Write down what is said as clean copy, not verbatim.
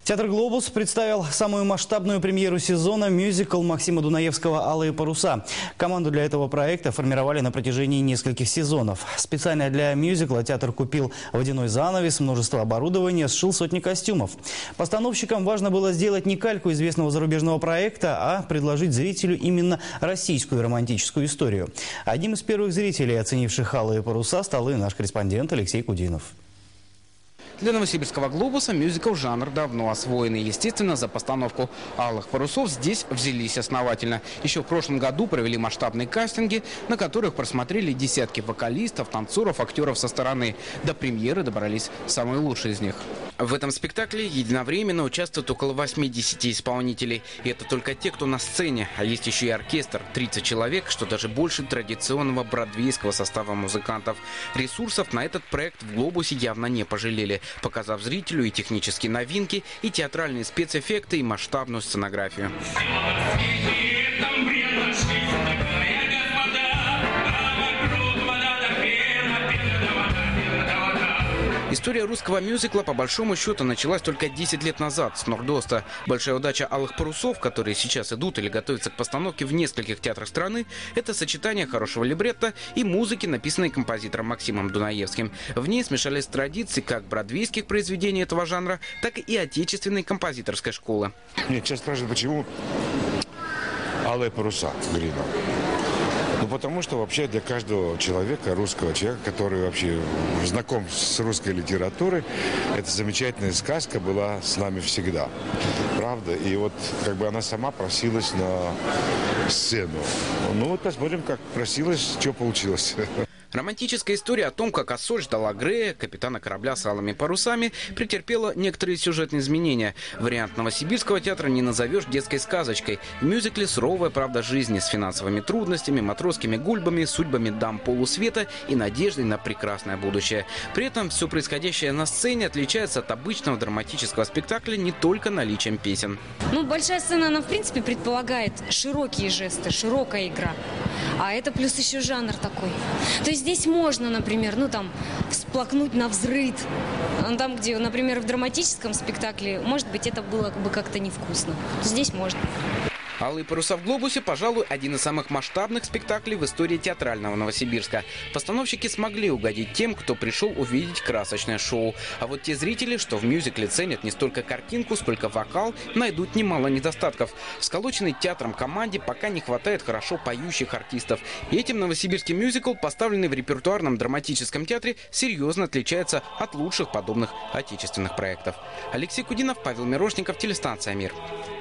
Театр «Глобус» представил самую масштабную премьеру сезона – мюзикл Максима Дунаевского «Алые паруса». Команду для этого проекта формировали на протяжении нескольких сезонов. Специально для мюзикла театр купил водяной занавес, множество оборудования, сшил сотни костюмов. Постановщикам важно было сделать не кальку известного зарубежного проекта, а предложить зрителю именно российскую романтическую историю. Одним из первых зрителей, оценивших «Алые паруса», стал и наш корреспондент Алексей Кудинов. Для новосибирского «Глобуса» мюзикл жанр давно освоенный. Естественно, за постановку «Алых парусов» здесь взялись основательно. Еще в прошлом году провели масштабные кастинги, на которых просмотрели десятки вокалистов, танцоров, актеров со стороны. До премьеры добрались самые лучшие из них. В этом спектакле единовременно участвуют около 80 исполнителей. И это только те, кто на сцене. А есть еще и оркестр. 30 человек, что даже больше традиционного бродвейского состава музыкантов. Ресурсов на этот проект в «Глобусе» явно не пожалели, показав зрителю и технические новинки, и театральные спецэффекты, и масштабную сценографию. История русского мюзикла по большому счету началась только 10 лет назад с Нордоста. Большая удача «Алых парусов», которые сейчас идут или готовятся к постановке в нескольких театрах страны, это сочетание хорошего либретто и музыки, написанной композитором Максимом Дунаевским. В ней смешались традиции как бродвейских произведений этого жанра, так и отечественной композиторской школы. Мне сейчас спрашивают, почему «Алые паруса» Грина. Ну, потому что вообще для каждого человека, русского человека, который вообще знаком с русской литературой, эта замечательная сказка была с нами всегда. Правда? И вот как бы она сама просилась на сцену. Ну вот посмотрим, как просилась, что получилось. Романтическая история о том, как Ассоль ждала Грея, капитана корабля с алыми парусами, претерпела некоторые сюжетные изменения. Вариант новосибирского театра не назовешь детской сказочкой. В мюзикле суровая правда жизни с финансовыми трудностями, матросскими гульбами, судьбами дам полусвета и надеждой на прекрасное будущее. При этом все происходящее на сцене отличается от обычного драматического спектакля не только наличием песен. Ну, большая сцена, она в принципе предполагает широкие жесты, широкая игра. А это плюс еще жанр такой. То есть здесь можно, например, всплакнуть на взрыв. Там, где, например, в драматическом спектакле, может быть, это было бы как-то невкусно. Здесь можно. «Алые паруса» в «Глобусе», пожалуй, один из самых масштабных спектаклей в истории театрального Новосибирска. Постановщики смогли угодить тем, кто пришел увидеть красочное шоу. А вот те зрители, что в мюзикле ценят не столько картинку, сколько вокал, найдут немало недостатков. В сколоченной театром команде пока не хватает хорошо поющих артистов. И этим новосибирский мюзикл, поставленный в репертуарном драматическом театре, серьезно отличается от лучших подобных отечественных проектов. Алексей Кудинов, Павел Мирошников, телестанция «Мир».